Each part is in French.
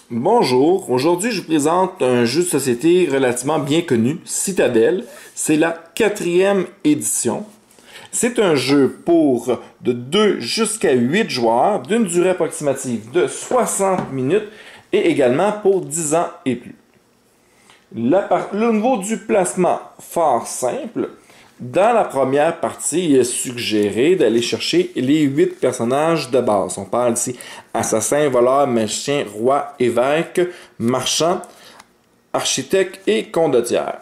Bonjour, aujourd'hui je vous présente un jeu de société relativement bien connu, Citadelle. C'est la 4e édition. C'est un jeu pour de 2 jusqu'à 8 joueurs d'une durée approximative de 60 minutes et également pour 10 ans et plus. Le niveau du placement, fort simple. Dans la première partie, il est suggéré d'aller chercher les 8 personnages de base. On parle ici assassin, voleur, magicien, roi, évêque, marchand, architecte et condottière.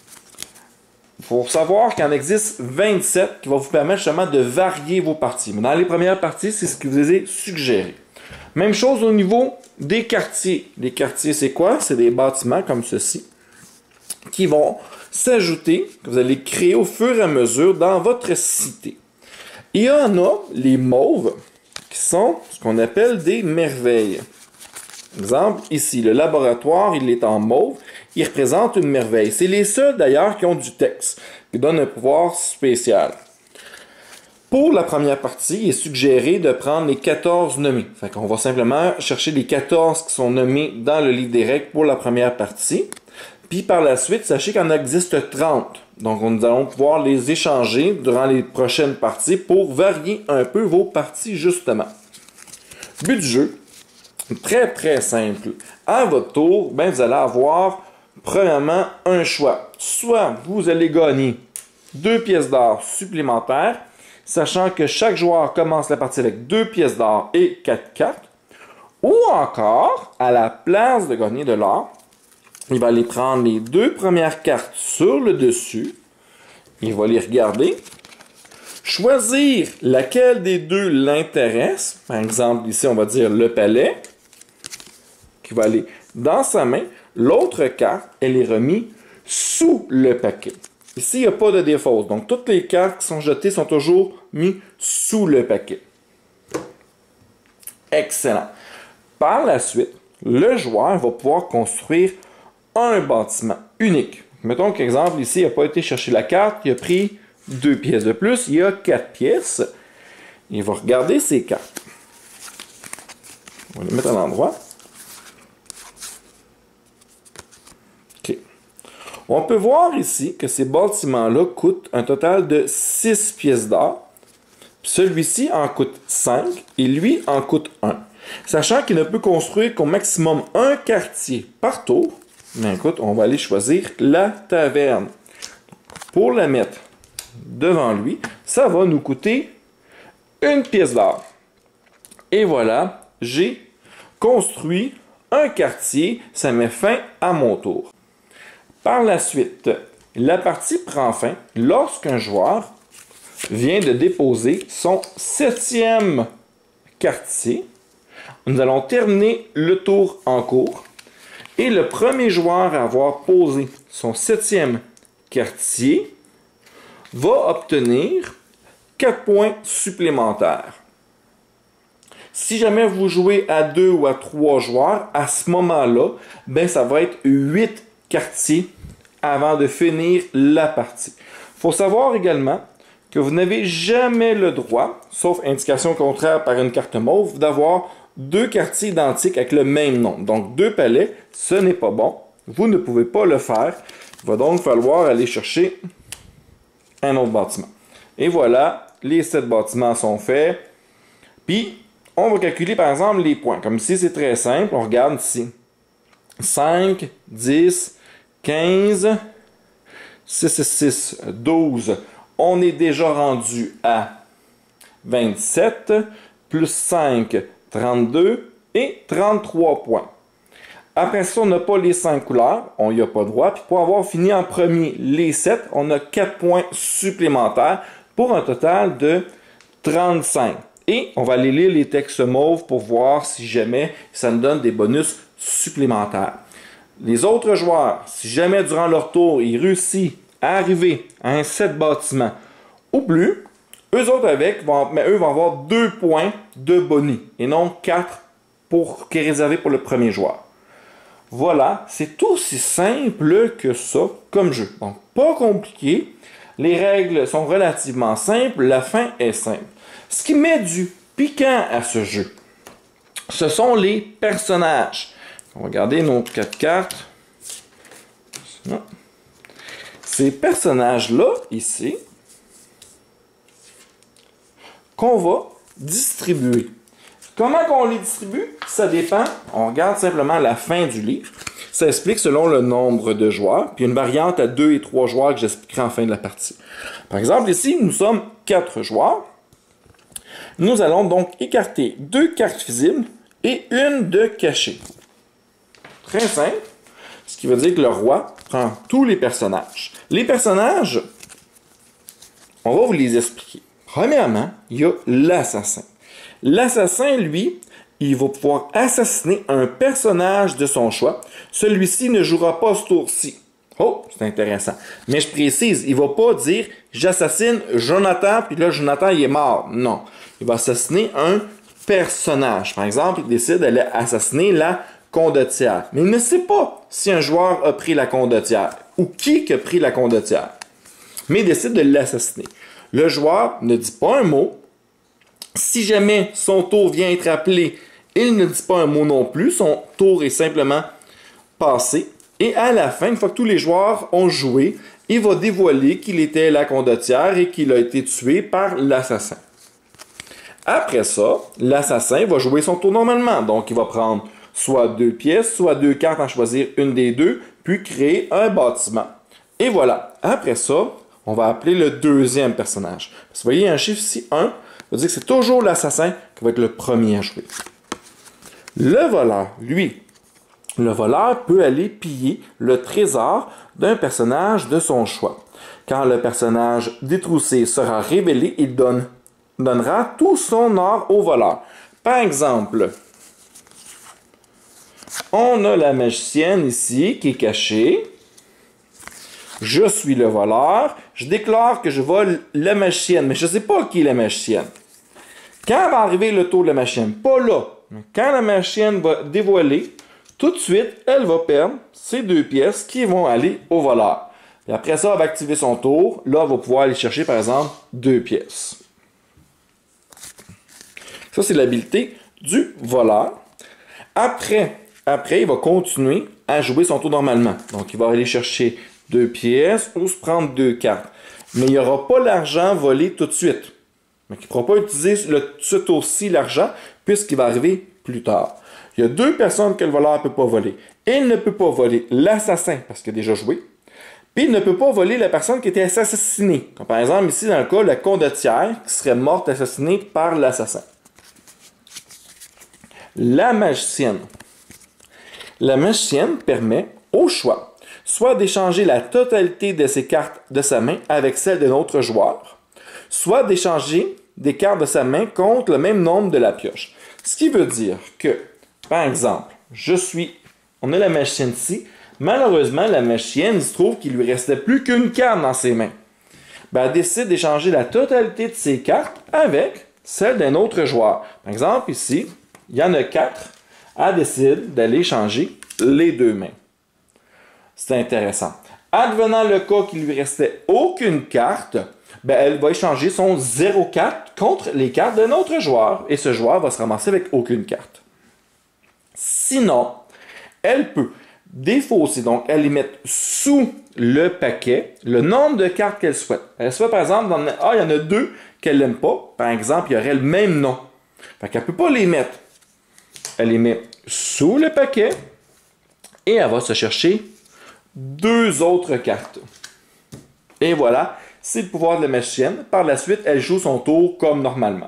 Il faut savoir qu'il en existe 27 qui vont vous permettre justement de varier vos parties. Mais dans les premières parties, c'est ce qui vous est suggéré. Même chose au niveau des quartiers. Les quartiers, c'est quoi? C'est des bâtiments comme ceci qui vont s'ajouter, que vous allez créer au fur et à mesure dans votre cité. Il y en a, les mauves, qui sont ce qu'on appelle des merveilles. Exemple, ici, le laboratoire, il est en mauve, il représente une merveille. C'est les seuls d'ailleurs qui ont du texte, qui donnent un pouvoir spécial. Pour la première partie, il est suggéré de prendre les 14 nommés. Fait qu'on va simplement chercher les 14 qui sont nommés dans le livre des règles pour la première partie. Puis par la suite, sachez qu'il en existe 30. Donc nous allons pouvoir les échanger durant les prochaines parties pour varier un peu vos parties justement. But du jeu, très simple. À votre tour, vous allez avoir premièrement un choix. Soit vous allez gagner 2 pièces d'or supplémentaires, sachant que chaque joueur commence la partie avec 2 pièces d'or et 4 cartes. Ou encore, à la place de gagner de l'or, il va aller prendre les 2 premières cartes sur le dessus. Il va les regarder. Choisir laquelle des deux l'intéresse. Par exemple, ici, on va dire le palais. Qui va aller dans sa main. L'autre carte, elle est remise sous le paquet. Ici, il n'y a pas de défausse. Donc, toutes les cartes qui sont jetées sont toujours mises sous le paquet. Excellent. Par la suite, le joueur va pouvoir construire un bâtiment unique. Mettons qu'exemple, ici, il n'a pas été chercher la carte, il a pris 2 pièces de plus, il y a 4 pièces. Il va regarder ses cartes. On va les mettre à l'endroit. OK. On peut voir ici que ces bâtiments-là coûtent un total de 6 pièces d'or. Celui-ci en coûte 5 et lui en coûte 1. Sachant qu'il ne peut construire qu'au maximum un quartier par tour, mais écoute, on va aller choisir la taverne. Pour la mettre devant lui, ça va nous coûter 1 pièce d'or. Et voilà, j'ai construit un quartier, ça met fin à mon tour. Par la suite, la partie prend fin lorsqu'un joueur vient de déposer son 7e quartier. Nous allons terminer le tour en cours. Et le premier joueur à avoir posé son 7e quartier va obtenir 4 points supplémentaires. Si jamais vous jouez à 2 ou à 3 joueurs, à ce moment-là, ça va être 8 quartiers avant de finir la partie. Il faut savoir également que vous n'avez jamais le droit, sauf indication contraire par une carte mauve, d'avoir 2 quartiers identiques avec le même nom. Donc 2 palais, ce n'est pas bon. Vous ne pouvez pas le faire. Il va donc falloir aller chercher un autre bâtiment. Et voilà, les 7 bâtiments sont faits. Puis, on va calculer par exemple les points. Comme ici, c'est très simple. On regarde ici. 5, 10, 15, 6, 12. On est déjà rendu à 27, plus 5, 32 et 33 points. Après ça, on n'a pas les 5 couleurs, on n'y a pas droit. Puis pour avoir fini en premier les 7, on a 4 points supplémentaires pour un total de 35. Et on va aller lire les textes mauves pour voir si jamais ça nous donne des bonus supplémentaires. Les autres joueurs, si jamais durant leur tour, ils réussissent à arriver à un 7 bâtiments ou plus, eux autres eux vont avoir 2 points de bonus et non 4 qui est réservé pour le premier joueur. Voilà, c'est aussi simple que ça comme jeu. Donc, pas compliqué. Les règles sont relativement simples, la fin est simple. Ce qui met du piquant à ce jeu, ce sont les personnages. On va regarder nos 4 cartes. Non. Ces personnages-là, ici, qu'on va distribuer. Comment qu'on les distribue? Ça dépend. On regarde simplement la fin du livre. Ça explique selon le nombre de joueurs. Puis une variante à 2 et 3 joueurs que j'expliquerai en fin de la partie. Par exemple, ici, nous sommes 4 joueurs. Nous allons donc écarter 2 cartes visibles et une de cachée. Très simple. Ce qui veut dire que le roi prend tous les personnages. Les personnages, on va vous les expliquer. Premièrement, il y a l'assassin. L'assassin, lui, il va pouvoir assassiner un personnage de son choix. Celui-ci ne jouera pas ce tour-ci. Oh, c'est intéressant. Mais je précise, il ne va pas dire « j'assassine Jonathan » puis là, Jonathan, il est mort. Non. Il va assassiner un personnage. Par exemple, il décide d'aller assassiner la condottière. Mais il ne sait pas si un joueur a pris la condottière ou qui a pris la condottière. Mais il décide de l'assassiner. Le joueur ne dit pas un mot. Si jamais son tour vient être appelé, il ne dit pas un mot non plus. Son tour est simplement passé. Et à la fin, une fois que tous les joueurs ont joué, il va dévoiler qu'il était la condottière et qu'il a été tué par l'assassin. Après ça, l'assassin va jouer son tour normalement. Donc, il va prendre soit 2 pièces, soit 2 cartes, en choisir une des deux, puis créer un bâtiment. Et voilà. Après ça, on va appeler le deuxième personnage. Parce que vous voyez, il y a un chiffre ici, 1. Ça veut dire que c'est toujours l'assassin qui va être le premier à jouer. Le voleur, lui, le voleur peut aller piller le trésor d'un personnage de son choix. Quand le personnage détroussé sera révélé, il donnera tout son or au voleur. Par exemple, on a la magicienne ici qui est cachée. Je suis le voleur. Je déclare que je vole la magicienne, mais je ne sais pas qui est la magicienne. Quand va arriver le tour de la magicienne? Pas là. Quand la magicienne va dévoiler, tout de suite, elle va perdre ces 2 pièces qui vont aller au voleur. Et après ça, elle va activer son tour. Là, elle va pouvoir aller chercher, par exemple, 2 pièces. Ça, c'est l'habileté du voleur. Après, il va continuer à jouer son tour normalement. Donc, il va aller chercher 2 pièces ou se prendre 2 cartes. Mais il n'y aura pas l'argent volé tout de suite. Donc, il ne pourra pas utiliser ce tour-ci l'argent puisqu'il va arriver plus tard. Il y a 2 personnes que le voleur ne peut pas voler. Il ne peut pas voler l'assassin parce qu'il a déjà joué. Puis il ne peut pas voler la personne qui était assassinée. Comme par exemple ici dans le cas, la condottière qui serait morte assassinée par l'assassin. La magicienne. La magicienne permet au choix soit d'échanger la totalité de ses cartes de sa main avec celle de notre joueur, soit d'échanger des cartes de sa main contre le même nombre de la pioche. Ce qui veut dire que, par exemple, on a la magicienne ici, malheureusement, la magicienne, il se trouve qu'il lui restait plus qu'une carte dans ses mains. Ben, elle décide d'échanger la totalité de ses cartes avec celle d'un autre joueur. Par exemple, ici, il y en a 4. Elle décide d'aller changer les 2 mains. C'est intéressant. Advenant le cas qu'il lui restait aucune carte, ben, elle va échanger son 0,4 contre les cartes d'un autre joueur. Et ce joueur va se ramasser avec aucune carte. Sinon, elle peut défausser, donc elle les met sous le paquet, le nombre de cartes qu'elle souhaite. Elle souhaite par exemple, il y en a 2 qu'elle n'aime pas. Par exemple, il y aurait le même nom. Fait qu'elle ne peut pas les mettre. Elle les met sous le paquet et elle va se chercher 2 autres cartes. Et voilà, c'est le pouvoir de la magicienne. Par la suite, elle joue son tour comme normalement.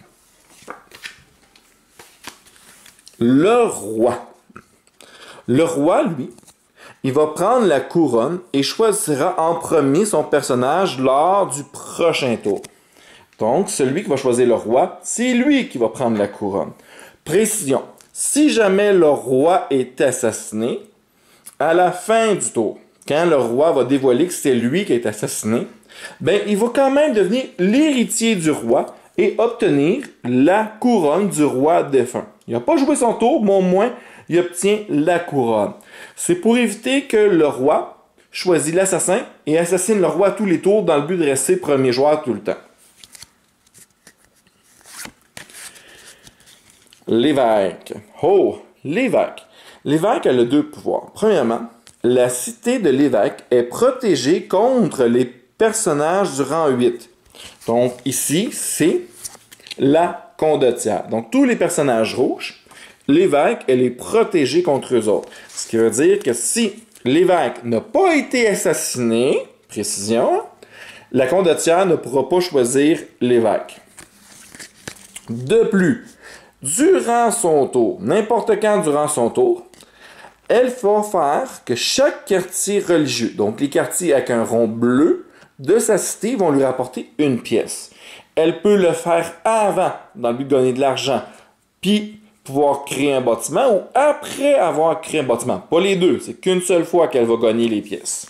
Le roi. Le roi, lui, il va prendre la couronne et choisira en premier son personnage lors du prochain tour. Donc, celui qui va choisir le roi, c'est lui qui va prendre la couronne. Précision, si jamais le roi est assassiné, à la fin du tour, quand le roi va dévoiler que c'est lui qui est assassiné, ben, il va quand même devenir l'héritier du roi et obtenir la couronne du roi défunt. Il n'a pas joué son tour, mais au moins, il obtient la couronne. C'est pour éviter que le roi choisit l'assassin et assassine le roi à tous les tours dans le but de rester premier joueur tout le temps. L'évêque. Oh, l'évêque. L'évêque a le deux pouvoirs. Premièrement, la cité de l'évêque est protégée contre les personnages du rang 8. Donc ici, c'est la condottière. Donc tous les personnages rouges, l'évêque, elle est protégée contre eux autres. Ce qui veut dire que si l'évêque n'a pas été assassiné, précision, la condottière ne pourra pas choisir l'évêque. De plus, durant son tour, n'importe quand durant son tour, elle va faire que chaque quartier religieux, donc les quartiers avec un rond bleu de sa cité, vont lui rapporter une pièce. Elle peut le faire avant, dans le but de gagner de l'argent, puis pouvoir créer un bâtiment, ou après avoir créé un bâtiment. Pas les deux, c'est qu'une seule fois qu'elle va gagner les pièces.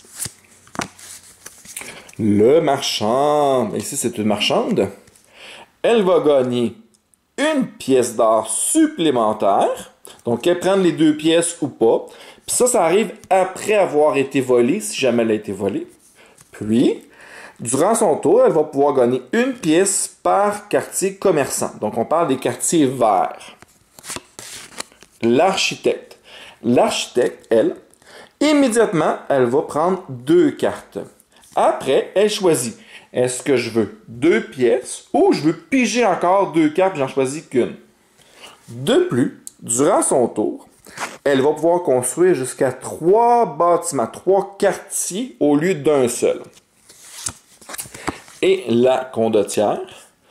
Le marchand, ici c'est une marchande, elle va gagner une pièce d'or supplémentaire. Donc, qu'elle prenne les deux pièces ou pas. Puis ça arrive après avoir été volée, si jamais elle a été volée. Puis, durant son tour, elle va pouvoir gagner une pièce par quartier commerçant. Donc, on parle des quartiers verts. L'architecte. L'architecte, elle, immédiatement, elle va prendre deux cartes. Après, elle choisit. Est-ce que je veux deux pièces ou je veux piger encore deux cartes et j'en choisis qu'une? De plus, durant son tour, elle va pouvoir construire jusqu'à 3 bâtiments, 3 quartiers au lieu d'un seul. Et la condottière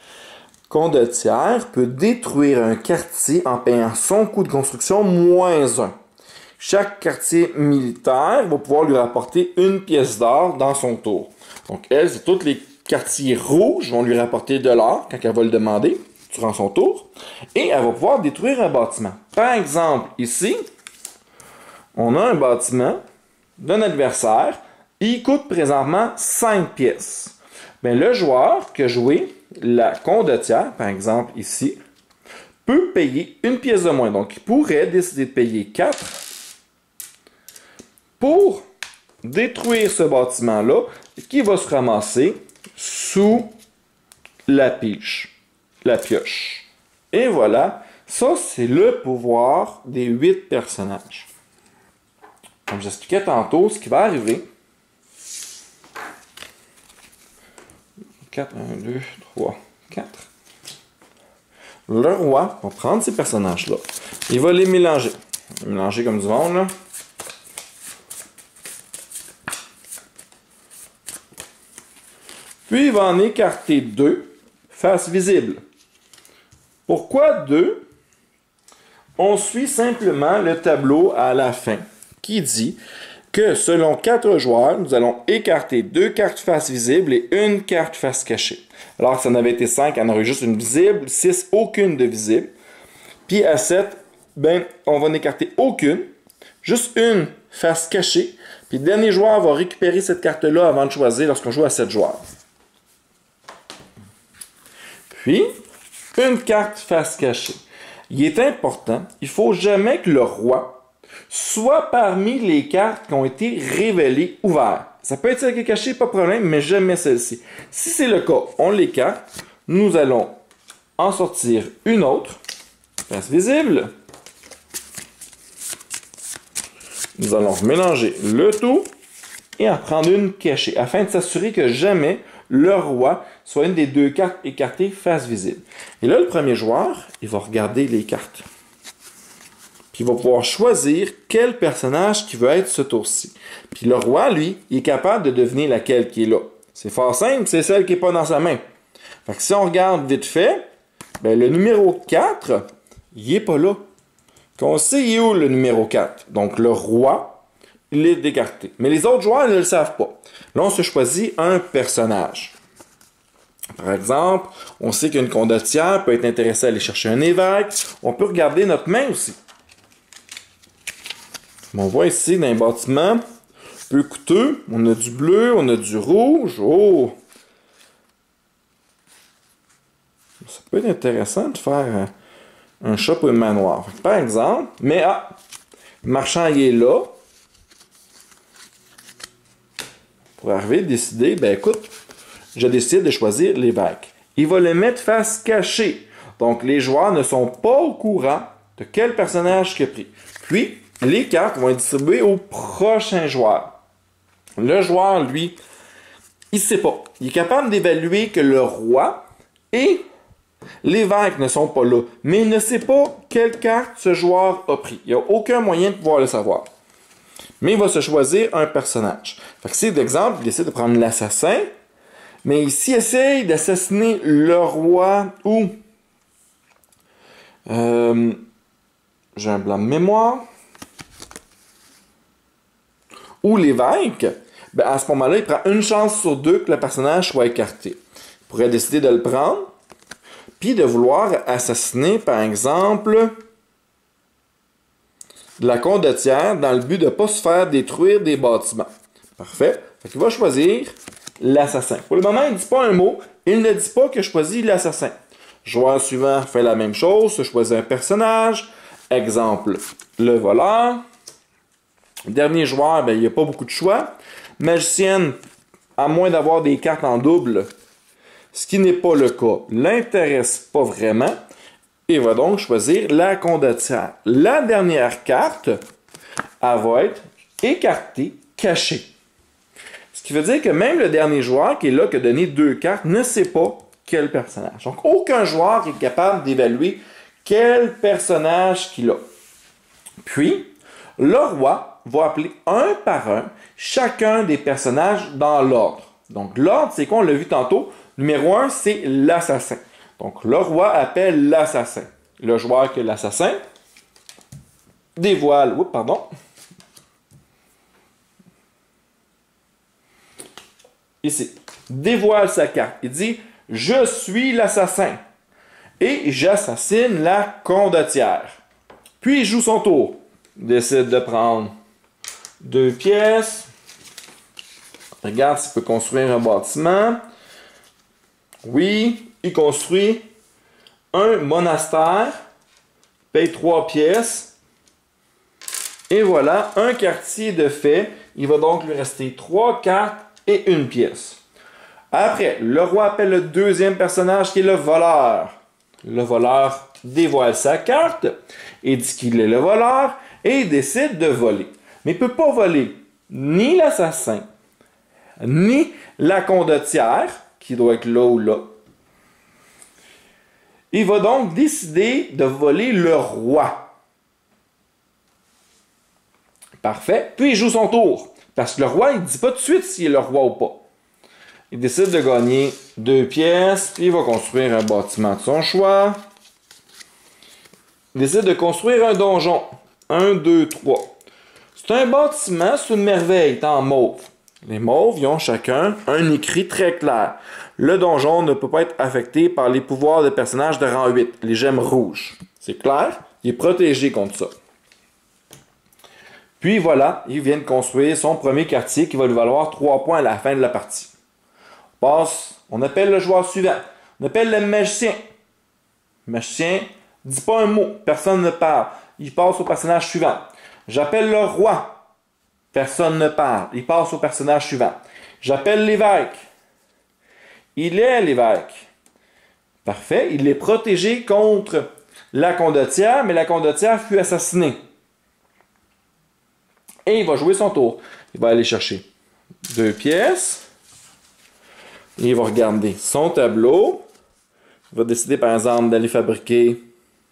peut détruire un quartier en payant son coût de construction -1. Chaque quartier militaire va pouvoir lui rapporter une pièce d'or dans son tour. Donc elle, c'est tous les quartiers rouges vont lui rapporter de l'or quand elle va le demander durant son tour. Et elle va pouvoir détruire un bâtiment. Par exemple, ici, on a un bâtiment d'un adversaire. Il coûte présentement 5 pièces. Bien, le joueur qui a joué la condottière, par exemple ici, peut payer une pièce de moins. Donc, il pourrait décider de payer 4 pour détruire ce bâtiment-là qui va se ramasser sous la pioche. Et voilà, ça c'est le pouvoir des 8 personnages. Comme j'expliquais tantôt, ce qui va arriver, 4, 1, 2, 3, 4. Le roi va prendre ces personnages-là. Il va les mélanger. Mélanger comme du monde, là. Puis il va en écarter 2, face visible. Pourquoi 2? On suit simplement le tableau à la fin, qui dit que selon 4 joueurs, nous allons écarter 2 cartes face visible et une carte face cachée. Alors que ça en avait été 5, il y en aurait juste une visible, 6, aucune de visible. Puis à 7, ben, on va n'écarter aucune, juste une face cachée. Puis le dernier joueur va récupérer cette carte-là avant de choisir lorsqu'on joue à 7 joueurs. Puis, une carte face cachée. Il est important, il ne faut jamais que le roi soit parmi les cartes qui ont été révélées ouvertes. Ça peut être celle qui est cachée, pas de problème, mais jamais celle-ci. Si c'est le cas, on l'écarte. Nous allons en sortir une autre, face visible. Nous allons mélanger le tout et en prendre une cachée, afin de s'assurer que jamais le roi soit une des 2 cartes écartées face visible. Et là, le premier joueur, il va regarder les cartes. Puis il va pouvoir choisir quel personnage qui veut être ce tour-ci. Puis le roi, lui, il est capable de deviner laquelle qui est là. C'est fort simple, c'est celle qui n'est pas dans sa main. Fait que si on regarde vite fait, ben, le numéro 4, il n'est pas là. Qu'on sait, il est où le numéro 4? Donc le roi, il est écarté. Mais les autres joueurs ne le savent pas. Là, on se choisit un personnage. Par exemple, on sait qu'une condottière peut être intéressée à aller chercher un évêque. On peut regarder notre main aussi. On voit ici, dans un bâtiment peu coûteux, on a du bleu, on a du rouge. Oh! Ça peut être intéressant de faire un shop ou un manoir. Par exemple, mais le marchand il est là. Pour arriver à décider, ben écoute, je décide de choisir l'évêque. Il va le mettre face cachée. Donc les joueurs ne sont pas au courant de quel personnage qui a pris. Puis, les cartes vont être distribuées au prochain joueur. Le joueur, lui, il ne sait pas. Il est capable d'évaluer que le roi et l'évêque ne sont pas là, mais il ne sait pas quelle carte ce joueur a pris. Il n'y a aucun moyen de pouvoir le savoir. Mais il va se choisir un personnage. Fait que si, d'exemple, il décide de prendre l'assassin, mais s'il essaye d'assassiner le roi ou... j'ai un blanc de mémoire. Ou l'évêque, ben à ce moment-là, il prend une chance sur deux que le personnage soit écarté. Il pourrait décider de le prendre, puis de vouloir assassiner, par exemple, la condottière dans le but de ne pas se faire détruire des bâtiments. Parfait. Fait qu'il va choisir l'assassin. Pour le moment, il ne dit pas un mot. Il ne dit pas que je choisis l'assassin. Joueur suivant fait la même chose, se choisit un personnage. Exemple, le voleur. Dernier joueur, ben, il n'y a pas beaucoup de choix. Magicienne, à moins d'avoir des cartes en double, ce qui n'est pas le cas, l'intéresse pas vraiment. Et va donc choisir la condottière. La dernière carte, elle va être écartée, cachée. Ce qui veut dire que même le dernier joueur qui est là, qui a donné deux cartes, ne sait pas quel personnage. Donc, aucun joueur est capable d'évaluer quel personnage qu'il a. Puis, le roi va appeler un par un chacun des personnages dans l'ordre. Donc, l'ordre, c'est quoi? On l'a vu tantôt. Numéro 1, c'est l'assassin. Donc, le roi appelle l'assassin. Le joueur qui est l'assassin dévoile... Oups, pardon. Ici. Dévoile sa carte. Il dit « Je suis l'assassin. » Et j'assassine la condottière. Puis, il joue son tour. Il décide de prendre 2 pièces. Regarde s'il peut construire un bâtiment. Oui, il construit un monastère, paye 3 pièces, et voilà, un quartier de fait. Il va donc lui rester 3 cartes et 1 pièce. Après, le roi appelle le deuxième personnage qui est le voleur. Le voleur dévoile sa carte et dit qu'il est le voleur et il décide de voler. Mais il ne peut pas voler ni l'assassin, ni la condottière, qui doit être là ou là. Il va donc décider de voler le roi. Parfait. Puis il joue son tour. Parce que le roi, il ne dit pas tout de suite s'il est le roi ou pas. Il décide de gagner 2 pièces, puis il va construire un bâtiment de son choix. Il décide de construire un donjon. 1, 2, 3. C'est un bâtiment, c'est une merveille, c'est en mauve. Les mauves, ils ont chacun un écrit très clair. Le donjon ne peut pas être affecté par les pouvoirs de personnages de rang 8, les gemmes rouges. C'est clair? Il est protégé contre ça. Puis voilà, il vient de construire son premier quartier qui va lui valoir 3 points à la fin de la partie. On appelle le joueur suivant. On appelle le magicien. Le magicien ne dit pas un mot, personne ne parle. Il passe au personnage suivant. J'appelle le roi. Personne ne parle. Il passe au personnage suivant. J'appelle l'évêque. Il est l'évêque. Parfait. Il est protégé contre la condottière, mais la condottière fut assassinée. Et il va jouer son tour. Il va aller chercher 2 pièces. Et il va regarder son tableau. Il va décider, par exemple, d'aller fabriquer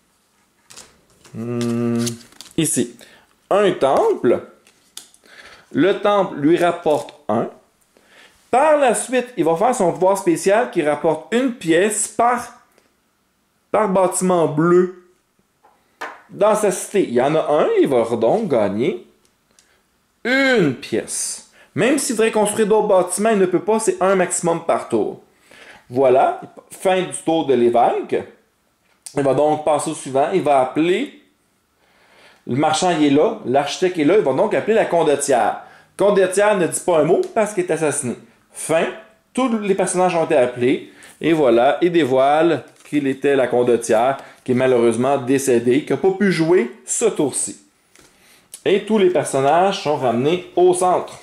ici un temple. Le temple lui rapporte 1. Par la suite, il va faire son pouvoir spécial qui rapporte 1 pièce par bâtiment bleu. Dans sa cité, il y en a un, il va donc gagner 1 pièce. Même s'il voudrait construire d'autres bâtiments, il ne peut pas, c'est 1 maximum par tour. Voilà, fin du tour de l'évêque. Il va donc passer au suivant, il va appeler... Le marchand il est là, l'architecte est là, il va donc appeler la condottière. Condottière ne dit pas un mot parce qu'il est assassiné. Fin, tous les personnages ont été appelés, et voilà, il dévoile qu'il était la condottière, qui est malheureusement décédée, qui n'a pas pu jouer ce tour-ci. Et tous les personnages sont ramenés au centre.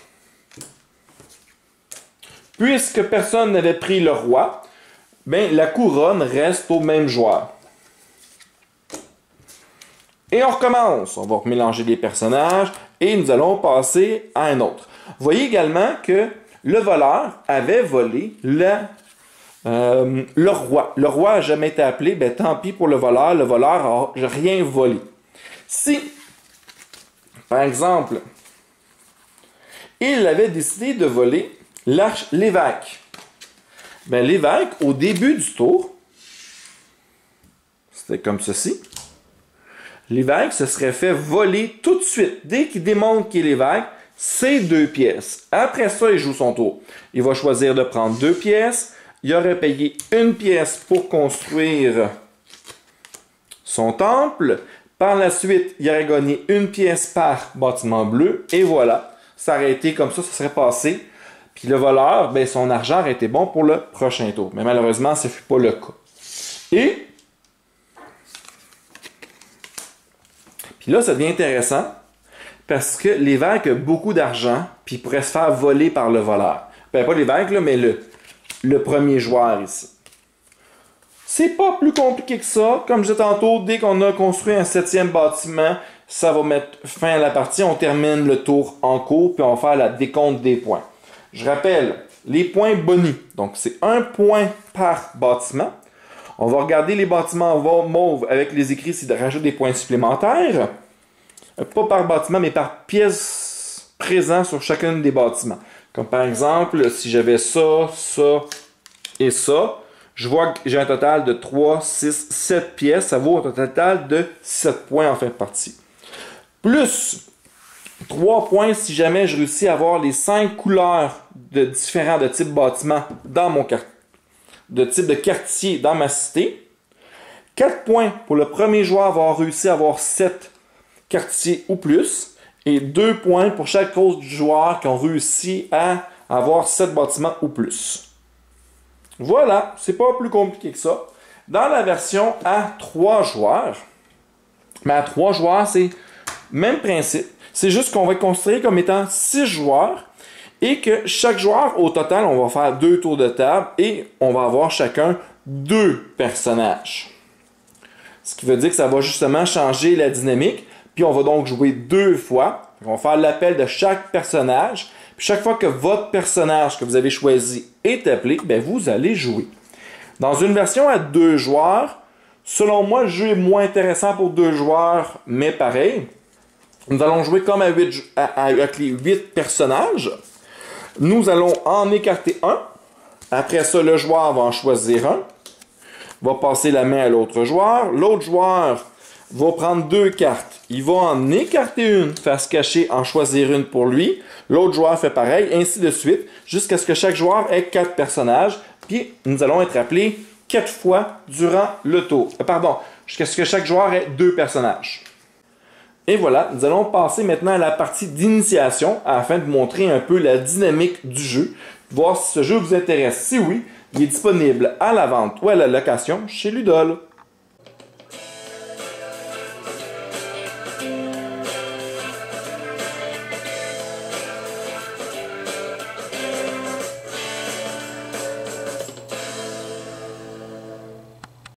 Puisque personne n'avait pris le roi, ben, la couronne reste au même joueur. Et on recommence. On va mélanger les personnages et nous allons passer à un autre. Vous voyez également que le voleur avait volé le roi. Le roi n'a jamais été appelé, ben tant pis pour le voleur n'a rien volé. Si, par exemple, il avait décidé de voler l'évêque, ben l'évêque, au début du tour, c'était comme ceci, l'évêque se serait fait voler tout de suite. Dès qu'il démontre qu'il est l'évêque, c'est 2 pièces. Après ça, il joue son tour. Il va choisir de prendre 2 pièces. Il aurait payé 1 pièce pour construire son temple. Par la suite, il aurait gagné 1 pièce par bâtiment bleu. Et voilà, ça aurait été comme ça serait passé. Puis le voleur, ben, son argent aurait été bon pour le prochain tour. Mais malheureusement, ce ne fut pas le cas. Et puis là, ça devient intéressant parce que l'évêque a beaucoup d'argent puis il pourrait se faire voler par le voleur. Ben, pas l'évêque, là, mais le premier joueur ici. C'est pas plus compliqué que ça. Comme je disais tantôt, dès qu'on a construit un 7e bâtiment, ça va mettre fin à la partie. On termine le tour en cours puis on va faire la décompte des points. Je rappelle, les points bonus. Donc, c'est 1 point par bâtiment. On va regarder les bâtiments mauves avec les écrits s'ils rajoutent des points supplémentaires. Pas par bâtiment, mais par pièce présente sur chacun des bâtiments. Comme par exemple, si j'avais ça, ça et ça, je vois que j'ai un total de 3, 6, 7 pièces. Ça vaut un total de 7 points en fin de partie. Plus 3 points si jamais je réussis à avoir les 5 couleurs différents de type bâtiment dans mon quartier, de type de quartier dans ma cité. 4 points pour le premier joueur avoir réussi à avoir 7 quartiers ou plus. Et 2 points pour chaque autre joueur qui ont réussi à avoir 7 bâtiments ou plus. Voilà, c'est pas plus compliqué que ça. Dans la version à 3 joueurs, mais à 3 joueurs, c'est même principe. C'est juste qu'on va construire comme étant 6 joueurs et que chaque joueur, au total, on va faire 2 tours de table et on va avoir chacun 2 personnages. Ce qui veut dire que ça va justement changer la dynamique. Puis on va donc jouer 2 fois. On va faire l'appel de chaque personnage. Puis chaque fois que votre personnage que vous avez choisi est appelé, bien vous allez jouer. Dans une version à 2 joueurs, selon moi, le jeu est moins intéressant pour 2 joueurs, mais pareil. Nous allons jouer comme avec les 8 personnages. Nous allons en écarter un. Après ça, le joueur va en choisir un. Va passer la main à l'autre joueur. L'autre joueur va prendre 2 cartes. Il va en écarter une, faire se cacher, en choisir une pour lui. L'autre joueur fait pareil, ainsi de suite, jusqu'à ce que chaque joueur ait 4 personnages. Puis nous allons être appelés 4 fois durant le tour. Jusqu'à ce que chaque joueur ait 2 personnages. Et voilà, nous allons passer maintenant à la partie d'initiation afin de montrer un peu la dynamique du jeu, voir si ce jeu vous intéresse. Si oui, il est disponible à la vente ou à la location chez Ludol.